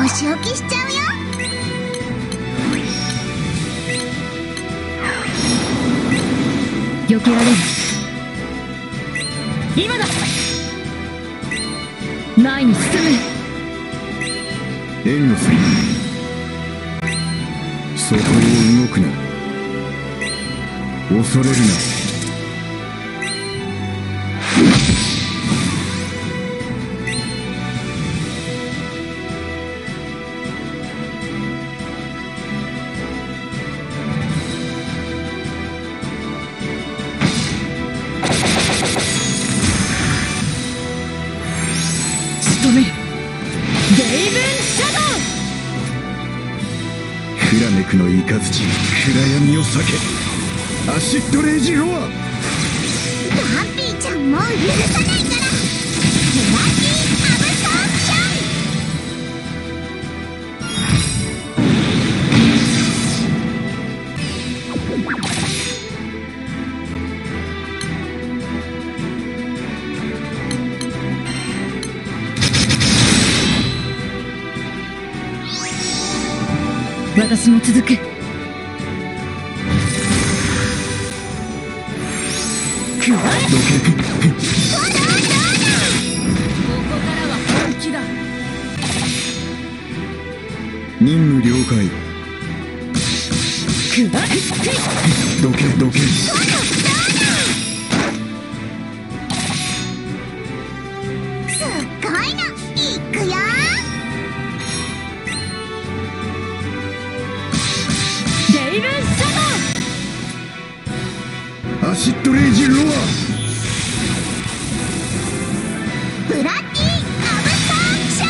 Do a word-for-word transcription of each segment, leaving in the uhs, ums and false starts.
し置きしちゃうよ。 避けられる。今だ。前に進む。 援護する。そこを動くな。恐れるな。 仕留める。レイブンシャドウ。 フラメクの雷、暗闇を避け。アシッドレイジロア。 ガンピーちゃんもう許さないから。ブラッキーアブソープション。 私も続く。くわえ。 どけ。 どうだどうだ。 ここからは本気だ。 任務了解。 くわえ。 どけどけ。 すっごいの。いくよ。 レイブンシャアシッドレイジロア。 ブラッキーアブソープショ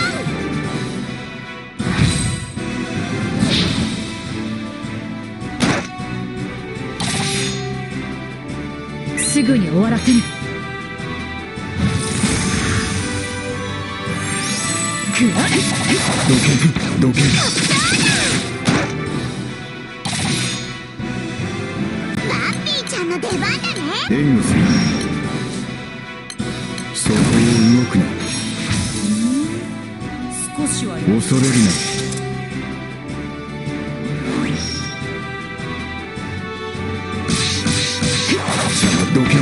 ン。 すぐに終わらせる。くわえ。 どけどけ。 バッピーちゃんの出番だね。 援護する。そこを動くな。 少しは恐れるな。さあどけ。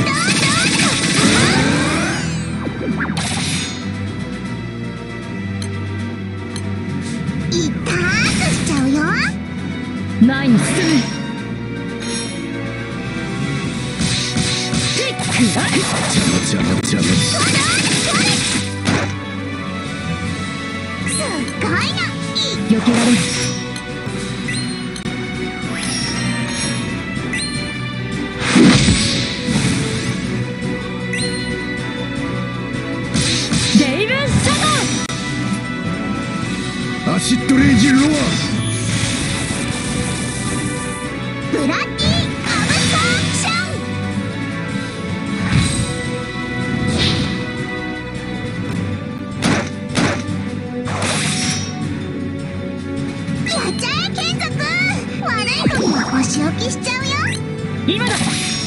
いったーくしちゃうよ。 前に進む。くわえ。 邪魔邪魔邪魔。 すっごいの。い避けられる。レイブンシャドウ。 アシッドレイジロア。 ブラッキーアブソープション。やっちゃえ眷属。悪い方にお仕置きしちゃうよ。 今だ。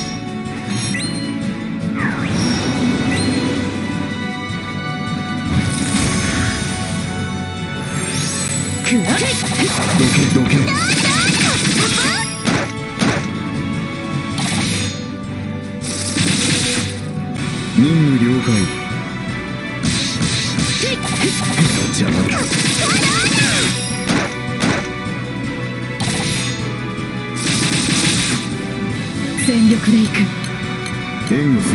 くわえ。 どけどけ。任務了解。邪魔だ。 全力で行く。 援護する。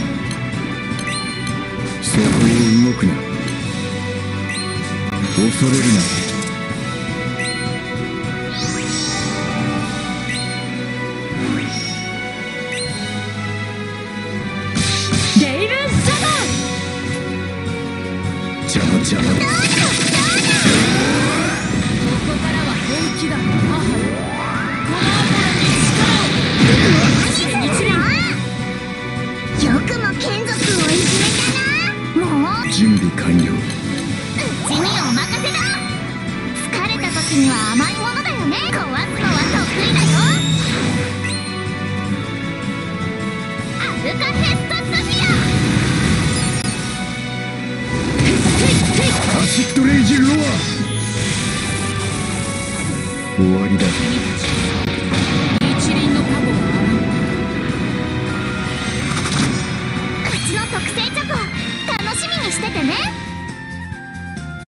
そこを動くな。恐れるな。 レイブンシャ邪魔邪魔。 ドウ。ここからは本気だ。母よ。このアポロに力を。走れ日輪。 よくも眷属をいじめたな。もうう準備完了。 ちにお任せだ。 終わりだ。 君